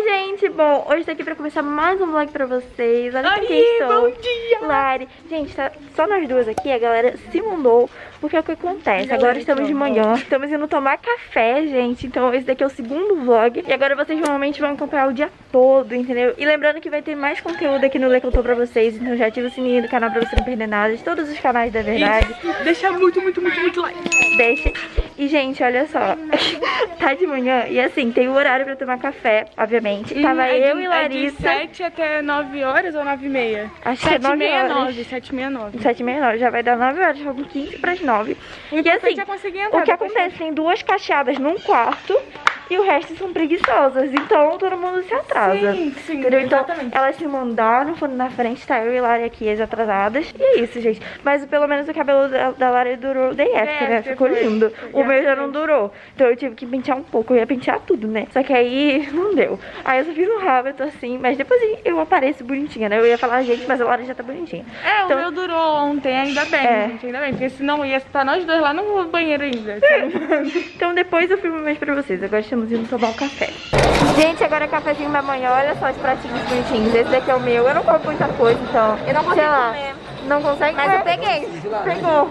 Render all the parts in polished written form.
Oi, gente! Bom, hoje tô aqui pra começar mais um vlog pra vocês. Olha quem estou. Bom dia! Lari. Gente, tá só nós duas aqui, a galera se mudou. Porque é o que acontece. Agora estamos de manhã, estamos indo tomar café, gente. Então esse daqui é o segundo vlog. E agora vocês normalmente vão acompanhar o dia todo, entendeu? E lembrando que vai ter mais conteúdo aqui no Lê que eu tô pra vocês. Então já ativa o sininho do canal pra você não perder nada. De todos os canais da verdade. Isso. Deixa muito like. Deixa. E, gente, olha só. Tá de manhã e assim, tem o horário pra tomar café, obviamente. Tava eu e Larissa. É de 7 até 9 horas ou 9h30? Acho que é 9 horas. 7h30, 7h30, já vai dar 9 horas, faltam 15 para as 9. E assim, o que acontece? Tem duas caixadas num quarto e o resto são preguiçosas. Então todo mundo se atrasa. Sim, entendeu? Então exatamente. elas se mandaram, foram na frente, tá eu e Lari aqui, as atrasadas. E é isso, gente. Mas pelo menos o cabelo da Lari durou o day after, né? Ficou lindo. O meu já não durou. Então eu tive que pentear um pouco. Eu ia pentear tudo, né? Só que aí não deu. Aí eu só fiz um rabo, eu tô assim. Mas depois eu apareço bonitinha, né? Eu ia falar, gente, mas a Lari já tá bonitinha. Então, o meu durou ontem, ainda bem, gente, ainda bem. Porque senão ia estar nós dois lá no banheiro ainda. Então depois eu filmo mais pra vocês. Agora estamos indo tomar um café. Gente, agora é cafezinho da manhã. Olha só os pratinhos bonitinhos. Esse daqui é o meu. Eu não como muita coisa, então. Eu não consigo comer. Não consegue? Mas eu peguei. Pegou.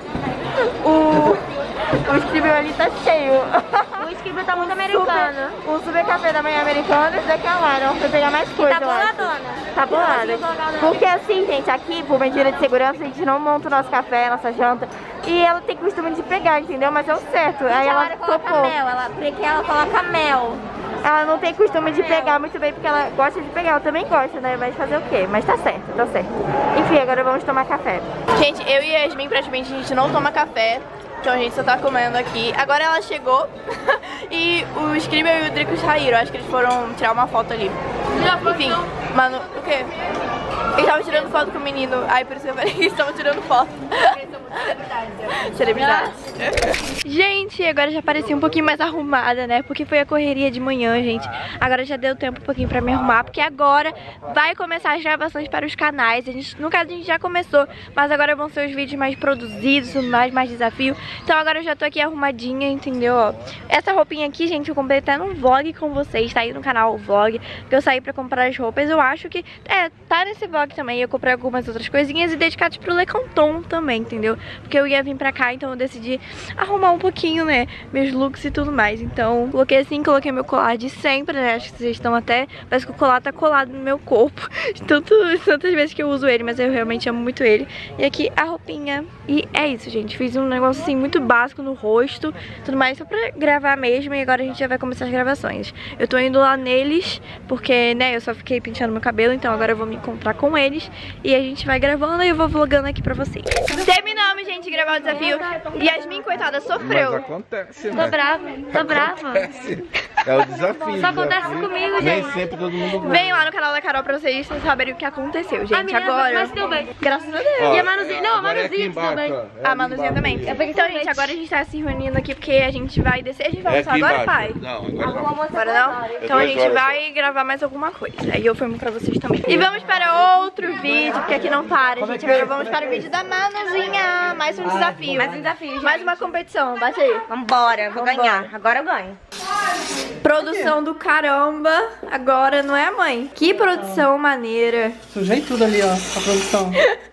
O escrivão ali tá cheio. O escrivão tá muito americano. O super café da manhã americano. Esse daqui é lá. Não foi pegar mais coisa. Tá boladona. Tá bolada. Porque assim, gente, aqui, por medida de segurança, a gente não monta o nosso café, a nossa janta. E ela tem costume de pegar, entendeu? Mas é o certo. Aí ela coloca mel. Porque ela coloca mel. Ela não tem costume de pegar muito bem, porque ela gosta de pegar. Eu também gosto, né? Mas fazer o quê? Mas tá certo, tá certo. Enfim, agora vamos tomar café. Gente, eu e a Yasmin praticamente a gente não toma café. Então a gente só tá comendo aqui. Agora ela chegou e o Scribble e o Drico saíram. Acho que eles foram tirar uma foto ali. Enfim, mano, o quê? Eles estavam tirando foto com o menino. Aí por isso eu falei que eles estavam tirando foto. Celebridades. Gente, agora já pareci um pouquinho mais arrumada, né? Porque foi a correria de manhã, gente. Agora já deu tempo um pouquinho pra me arrumar, porque agora vai começar as gravações para os canais. No caso a gente já começou, mas agora vão ser os vídeos mais produzidos, mais desafio. Então agora eu já tô aqui arrumadinha, entendeu? Ó, essa roupinha aqui, gente, eu comprei até num vlog com vocês. Tá aí no canal o vlog, que eu saí pra comprar as roupas. Eu acho que, tá nesse vlog também. Eu comprei algumas outras coisinhas e dedicadas pro Le Canton também, entendeu? Porque eu ia vir pra cá, então eu decidi arrumar um pouquinho, né, meus looks e tudo mais. Então, coloquei assim, coloquei meu colar de sempre, né, acho que vocês estão até... Parece que o colar tá colado no meu corpo tantas vezes que eu uso ele, mas eu realmente amo muito ele. E aqui a roupinha. E é isso, gente, fiz um negócio assim muito básico no rosto, tudo mais, só pra gravar mesmo. E agora a gente já vai começar as gravações. Eu tô indo lá neles, porque, né, eu só fiquei penteando meu cabelo, então agora eu vou me encontrar com eles. E a gente vai gravando e eu vou vlogando aqui pra vocês. Terminamos, gente, de gravar o desafio. Yasmin, coitada, sofreu. Mas acontece, Tô né? brava, tô brava. Acontece. É o desafio. Só acontece comigo, Nem gente. sempre todo mundo ganha. Vem lá no canal da Carol pra vocês saberem o que aconteceu, gente. Agora, Mas deu bem. graças a Deus. Ó, E a Manuzinha, não, a agora é aqui Manuzinha embaixo, também. ó. É A ali Manuzinha embaixo também. aí. Então, gente, agora a gente tá se reunindo aqui porque a gente vai descer. A gente vai É almoçar aqui agora, embaixo. pai? Não, agora não. Agora não? Então a gente vai gravar mais alguma coisa. Aí eu filmo pra vocês também. E vamos para outro vídeo, porque aqui não para, gente. Agora vamos para o vídeo da Manuzinha. Mais um desafio. Mais um desafio, gente. Mais uma competição. Bate aí. Vambora, vou ganhar. Agora eu ganho. Produção do caramba. Agora, não é, mãe? Que produção maneira. Sujei tudo ali, ó, a produção.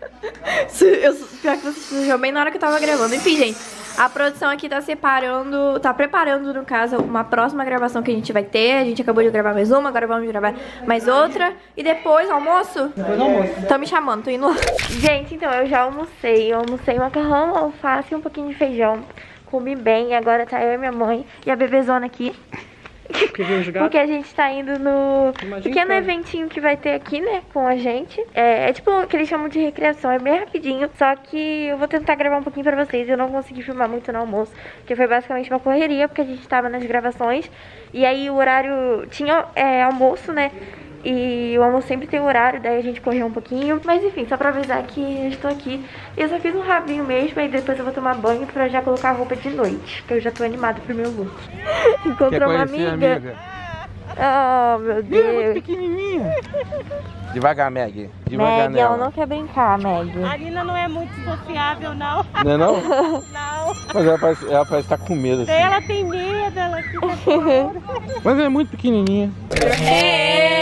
Pior que você sujou bem na hora que eu tava gravando. Enfim, gente, a produção aqui tá preparando, no caso, uma próxima gravação que a gente vai ter. A gente acabou de gravar mais uma, agora vamos gravar mais outra. E depois, almoço? Depois do almoço. Tá me chamando, tô indo lá. Gente, então, eu já almocei. Eu almocei macarrão, alface e um pouquinho de feijão. Comi bem, e agora tá eu e minha mãe e a bebezona aqui. Porque a gente tá indo no pequeno eventinho que vai ter aqui, né, com a gente. É tipo o que eles chamam de recreação, é bem rapidinho. Só que eu vou tentar gravar um pouquinho pra vocês. Eu não consegui filmar muito no almoço, porque foi basicamente uma correria, porque a gente tava nas gravações. E aí o horário tinha almoço, né. E o almoço sempre tem horário, daí a gente correu um pouquinho. Mas enfim, só pra avisar que eu estou aqui. Eu só fiz um rabinho mesmo, aí depois eu vou tomar banho pra já colocar a roupa de noite, porque eu já tô animada pro meu look. Encontrou uma amiga. Oh, meu Deus. Muito pequenininha. Devagar, Meg. Devagar, Meg, ela não quer brincar, Meg. A Nina não é muito sociável, não. Não é não? Não. Mas ela parece estar com medo, assim. Ela tem medo, ela fica chorando. Mas ela é muito pequenininha. É.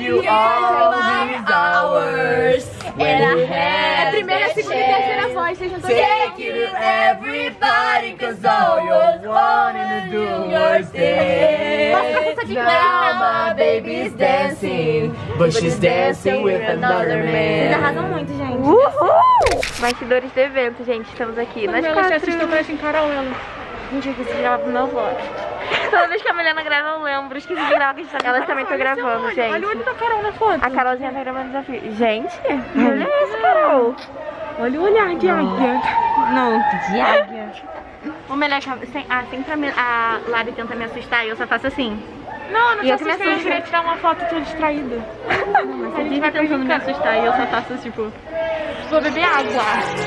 you all these hours. É primeira, segunda e terceira voz, vocês não estão Take you to everybody, cause all you're wanting to do was dance. Now my baby's dancing, but she's dancing with another Vocês man. arrasam muito, gente. Uhul! Bastidores do evento, gente. Estamos aqui nas Elas se 4. assustam, parecem encarar ela. Gente, aqui se grava na voz. Toda vez que a Milena grava, eu lembro. Esqueci de gravar que a gente tá. Elas também estão gravando, gente. Olha o olho da Carol na foto. A Carolzinha tá gravando desafio. Gente, olha isso, Carol. Olha o olhar de águia. Não, de águia. O melhor é sempre a Lari tenta me assustar e eu só faço assim. Não, não E te eu que me assustei, eu assusto. queria tirar uma foto e tô distraída. Você vive tentando me assustar e eu só faço tipo... Vou beber água.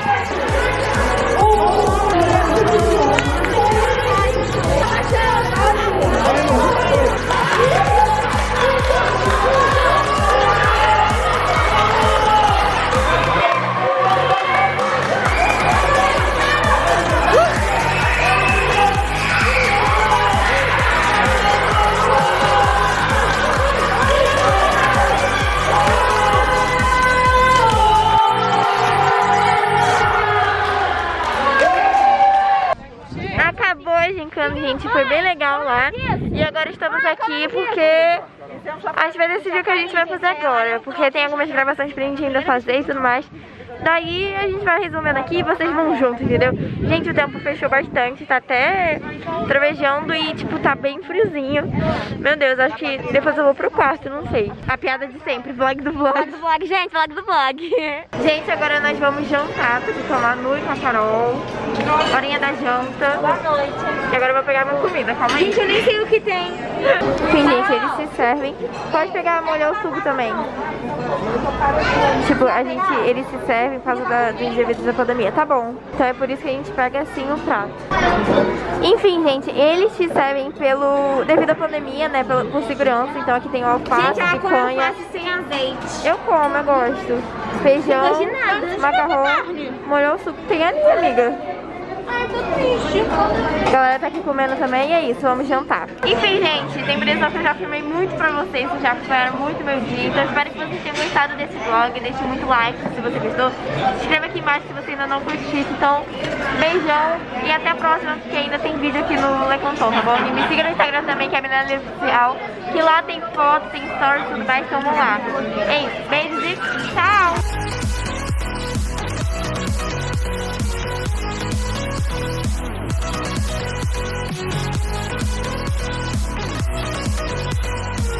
Acabou a gincana, gente, foi bem legal lá. E agora estamos aqui porque a gente vai decidir o que a gente vai fazer agora. Porque tem algumas gravações pra gente ainda fazer e tudo mais. Daí a gente vai resolvendo aqui e vocês vão junto, entendeu? Gente, o tempo fechou bastante, tá até trovejando e tipo, tá bem friozinho. Meu Deus, acho que depois eu vou pro quarto, não sei. A piada de sempre, vlog do vlog. Vlog do vlog, gente, vlog do vlog. Gente, agora nós vamos jantar, porque tô lá no com a Carol. Horinha da janta. Boa noite. E agora eu vou pegar minha comida, calma aí. Gente, eu nem sei o que tem. Enfim, gente, eles se servem. Pode pegar, molhar o suco também. Tipo, eles se servem por causa dos devidos da pandemia. Tá bom. Então é por isso que a gente pega assim o prato. Enfim, gente, eles se servem devido à pandemia, né? Por segurança. Então aqui tem o alface, Gente, ela come picanha. alface sem azeite. Eu como, eu gosto. Feijão, Não gosto de nada. macarrão, molhou o suco. Tem ali, amiga. Ai, tô triste. A galera tá aqui comendo também e é isso, vamos jantar. Enfim, gente, lembrei só que eu já filmei muito pra vocês, vocês já acompanharam muito meu dia. Então espero que vocês tenham gostado desse vlog, deixe muito like se você gostou. Se inscreva aqui embaixo se você ainda não curtiu. Então, beijão e até a próxima, porque ainda tem vídeo aqui no Leconton, tá bom? E me siga no Instagram também, que é a Milena Livre Oficial, que lá tem foto, tem stories e tudo mais, então vamos lá. É isso, beijos e tchau!